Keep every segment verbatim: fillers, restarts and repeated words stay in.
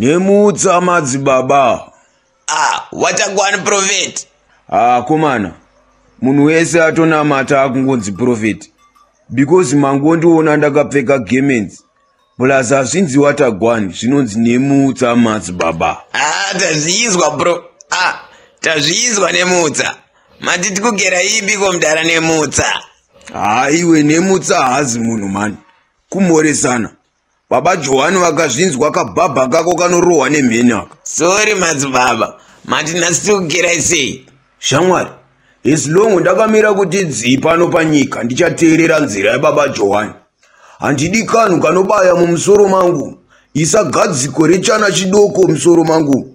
Nemutsa madzibaba. Ah, wachagwani prophet. Ah, komana. Munhu wese atonamata akungonzi prophet. Because mangondiona ndakapfeka garments. Plus hazvinzi watagwani, zvinonzi nemutsa madzibaba. Ah, tazvizwa bro. Ah, tazvizwa nemutsa. Matiti kugera ipi komdara nemutsa? Ah, iwe nemutsa hazi munhu mani. Kumoresana. Baba Johani vakazvinzwa kabhabha kako kanorohwa nemhenaka. Sorry madzibaba. Mati nasiti kugera sei? Shamwari, as long ndakamira kuti dzii pano panyika ndichateerera nzira yababa Johani. Handidi kanhu kanobaya mumusoro mangu. Isagadziko rechana chidoko musoro mangu.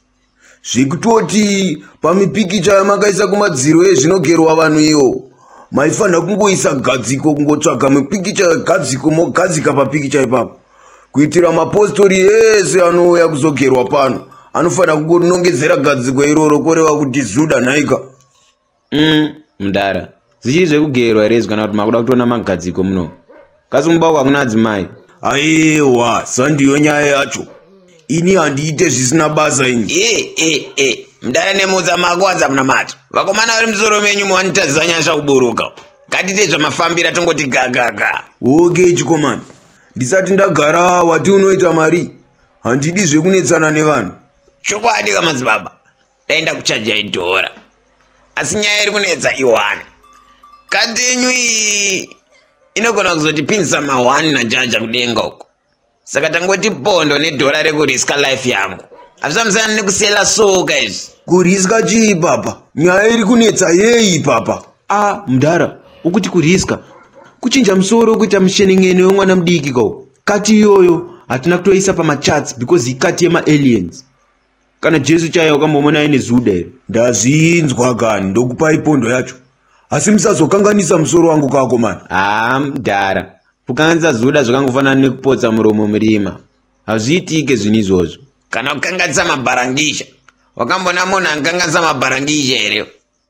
Zvekutoti pamipikicha yamakaisa kumadziro ezvinogerwa vanhu iyo. Maifanira kungoisa gadziko kungotsvaga mipikicha yegadziko mogadzika papikicha ipapo. Kuitira mapostori ese anouya kuzogerwa pano. Anofanira kungonongedzera gadziko iroro kureva kuti Zuda nhaika. Mm, mudara. Zichiri zvekugerwa here kana kuti makuda kutoona magadziko muno. Kasumba kwakuna adzimai. Aiwa, sandiyo nyaya yacho. Ini handiite zvisina basa ini. Eh eh eh. Mudara nemutsa makwadza muna mati. Vakomana vari musoro menyu muvanitadzisa nyasha kuburuka. Ngatite zvamafambira tongoti gagaga. Okay chikomani. Ndisati ndagara wati unoita mari. Handidi zvekunetsana nevanhu. Chokwadi kamadzibaba. Daenda kuchaja idhora. Asi nyaya iri kunetsa iwani. Kati yenyu iyi inogona kuzotipinzisa mahwani najaja kudenga uko. Saka tangoti pondo nedhora rekuriska life yangu. Hazvisamusana nekusela soka izvi. Kuriska chii papa? Nyaya iri kunetsa yei papa? Ah, mudara. Ukuti kuriska. Kuchinja musoro kuita mushenengene wemwana mudiki kau. Kati iyoyo hatina kutoisa pamachats because ikati yema aliens. Kana Jesu chaya wakambomona aine Zuda here. Ndazvinzwa kani ndokupai pondo yacho. Asi musazokanganisa musoro wangu kako mani. Ah, mudara. Kukanganisa Zuda zvakangofanana nekupotsa muromo murima. Hazviitike zvinhu izvozvo. Kana kukanganisa mabharangisha. Wakambona munhu anokanganisa mabharangisha here?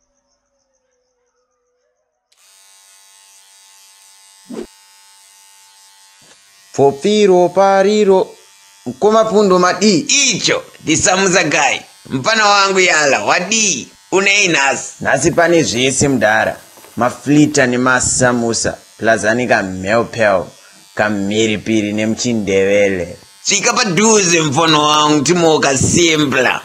Fopiro pariro kumapundo madi icho ndisamuza gai mfana wangu yala wadi unei nasi nasi pane zvese mudara maflita nemasamusa plazani kamhelpel kamheripiri nemuchindevele svika padhuze mfana wangu timoka simpla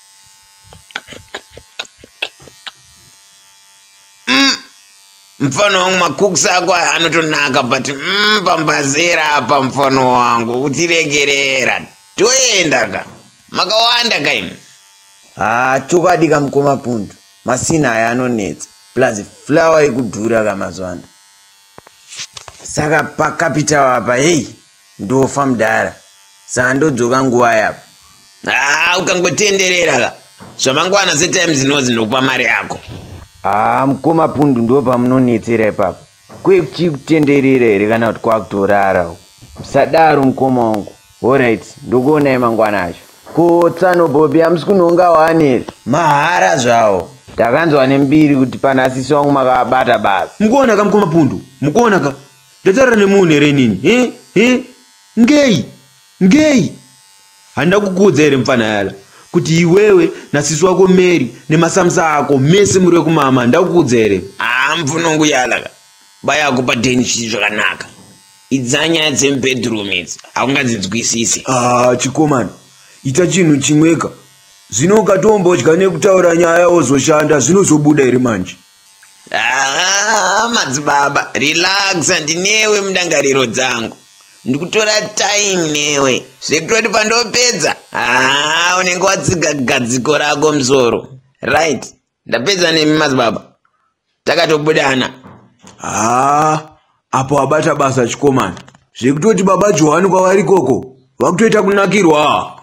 mm. Mfano wangu makukusa ako anotonaka but mm, pambazera apa mfano wangu utiregerera toenda ka makawanda kaimi ah chokwadi kamukoma pundu masina aya anonetsa plus flower ikudhura kamazwana saka pakapita apa hey ndofa mudara saka ndodzoka nguva yapo ah ukangotenderera ka zvamangwana setimes zinozi ndokupa mari yako. Ah, mukoma pundu ndo pamunonetsera ipapo. Kwekutenderera here kana kuti kwakutorara. Musadaro mukoma wangu. Alright, ndokuonai mangwana acho. Ko Tsano Bobi hamusi kunonga wane mahara zvawo. Takanzwa nembiri kuti pana sisi wangu makabata basa. Mukuona ka mukoma pundu? Mukuona ka? Ndatarira nemunhu here nini? Eh? Eh? Ngei? Ngei? Handa kukudza here mfana yala. Kuti iwewe nasisi wako Mary nemasamsa ako mese muri kumama ndakukudza here. Ah, mfunongu yala baya kupa denchi zvakanaka. Idzanya dzembedroom idzi aungadzinzwisisi. Ah, chikomani. Ita chinhu chimweka. Zvino ukatombodya nekutaura nyaya wozoshanda zvinozobuda here manje. Ah, madzibaba, relax ndinewe mundangariro dzangu. Ndikutora time newe. Zvekutoti pandopedza. Ah, unenge watsiga gadziko rako musoro. Right. Ndapedza nemi madzibaba. Takatobudana. Ah, apo abata basa chikomani. Zvekutoti baba Johani kwavari koko. Vakutoita kunakirwa.